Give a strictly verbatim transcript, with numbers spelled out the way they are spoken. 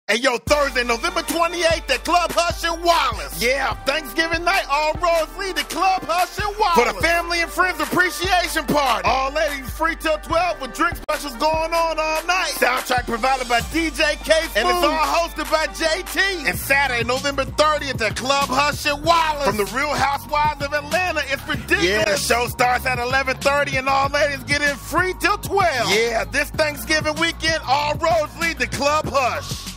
And yo, Thursday, November twenty-eighth at Club Hush in Wallace. Yeah, Thanksgiving night, all roads lead to Club Hush in Wallace. For the family and friends appreciation party. All ladies free till twelve with drink specials going on all night. Soundtrack provided by D J K Food. And it's all hosted by J T. And Saturday, November thirtieth at Club Hush in Wallace. From the Real Housewives of Atlanta, it's ridiculous. Yeah, the show starts at eleven thirty and all ladies get in free till twelve. Yeah, this Thanksgiving weekend, all roads lead to Club Hush.